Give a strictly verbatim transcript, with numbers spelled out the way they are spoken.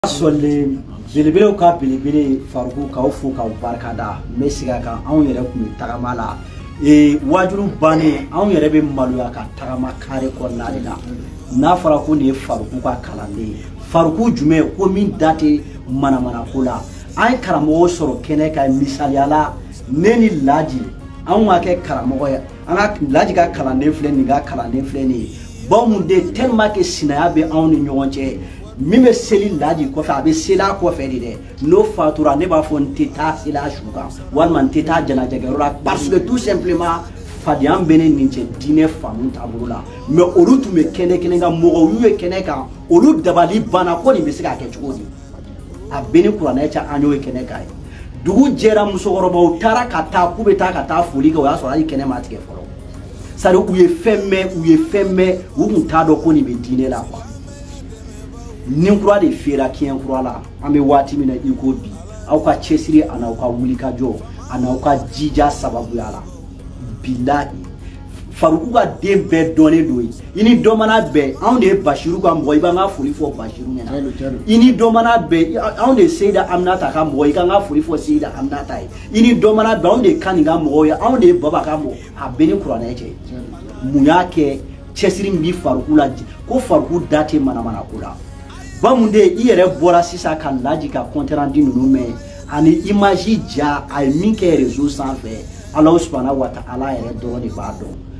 Sole belebele ka belebele faruku ka fu ka barkada mesiga kan anw yɛrɛ kun tagama la e wajuru bane anw yɛrɛ be maloya ka tagama kare kɔnna de la n'a fɔra ko ne faruku ka kalanden faruku jume ko min date mana mana ko la an karamɔgɔ sɔrɔ kɛnɛ ka misaliyala ne ni laji anw ma kɛ karamɔgɔ ye an ka laji ka kalanden filɛ nin ka kalanden filɛ nin bon mun de tellement que sinaya be anw ni ɲɔgɔn cɛ min bɛ seli laji kɔfɛ a bɛ sela kɔfɛ de dɛ n'o fatura ne b'a fɔ n tɛ taa sela su kan walima n tɛ taa jɛnajɛkɛyɔrɔ la parce que tout simplement fadenya bɛ ne ni cɛ diinɛ faamu taabolo la mais olu tun bɛ kɛnɛ kɛnɛ kan mɔgɔw y'u ye kɛnɛ kan olu dabali banna ko nin bɛ se ka kɛ cogo di a bɛ ni kuranɛ cɛ an y'o ye kɛnɛ kan ye dugu jɛra musokɔrɔbaw taara ka taa k'u bɛ taa ka taa foli kɛ o y'a sɔrɔ hali kɛnɛ ma tigɛ fɔlɔ c'est à dire u ye fɛn mɛn u ye fɛn mɛn u tun t'a dɔn ko nin bɛ diinɛ la quoi. Nin kura de fera kiyen kura la an bɛ waati min na i ko bi aw ka cɛsiri a n'aw ka wulikajɔ a n'aw ka jija sababuya la bilahi faruku ka den bɛɛ dɔnnen don i ni dɔ mana bɛn anw de ye Basiru ka mɔgɔ i b'an ka foli fɔ Basiru ɲɛna i ni dɔ mana bɛn anw de ye Seyida Aminata ka mɔgɔ i k'an ka foli fɔ Seyida Aminata ye i ni dɔ mana bɛn anw de ye Kani ka mɔgɔ ye anw de ye Baba ka mɔgɔ a bɛ ni kuranɛ cɛ mun y'a kɛ cɛsiri min bi faruku la ko faruku da tɛ manamana ko la bamunde i yɛrɛ bɔra sisan ka laji ka compte-rendu ninnu mɛn ani image ja a ye min kɛ réseau sanfɛ Alahu subhanahu wa ta'ala yɛrɛ dɔrɔn de b'a dɔn